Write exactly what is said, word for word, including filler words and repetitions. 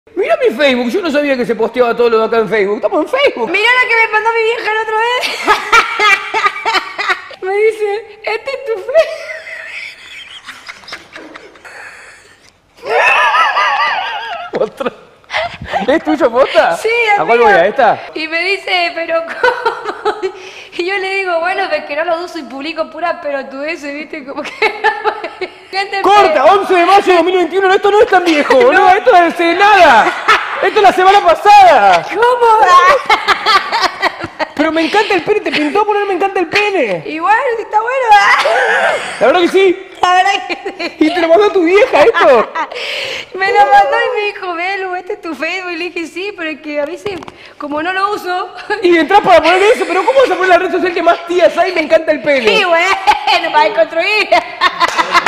Mirá mi Facebook, yo no sabía que se posteaba todo lo de acá en Facebook. Estamos en Facebook. Mirá lo que me mandó mi vieja la otra vez. Me dice, este es tu Facebook. Otra. ¿Es tuyo, posta? Sí, ¿A cuál voy? ¿A esta? Y me dice, pero ¿cómo? Y yo le digo, bueno, es que no lo uso y publico pura pelotudeces, ¿viste? Como que... Gente, ¡Corta! once de mayo de dos mil veintiuno, no, esto no es tan viejo, boludo, no. Esto es de nada. Esto es la semana pasada. ¿Cómo? Pero me encanta el pene, te pintó poner me encanta el pene. Igual, está bueno. La verdad que sí. La verdad que sí. ¿Y te lo mandó tu vieja esto? Me lo mandó y me dijo, Belu, este es tu Facebook. Y le dije, sí, pero es que a veces, como no lo uso... Y entras para poner eso, pero ¿cómo vas a poner la red social que más tías hay? Me encanta el pene. Sí, bueno, para desconstruir.